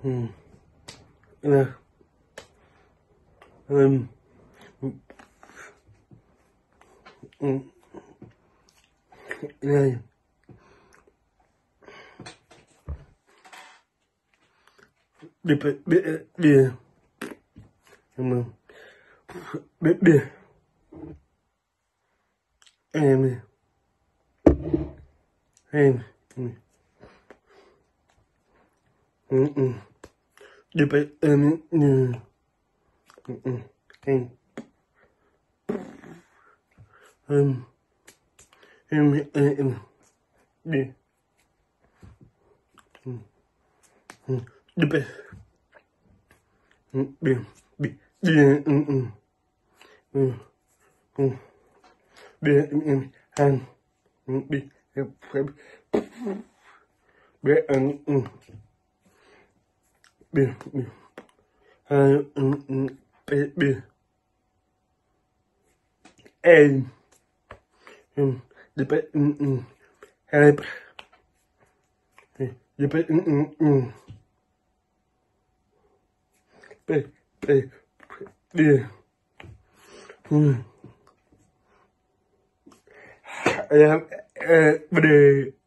là này đi em điไปđi điไปhàng đi bé ăn bé hai bé em đi bé hai đi bé bé đi em bê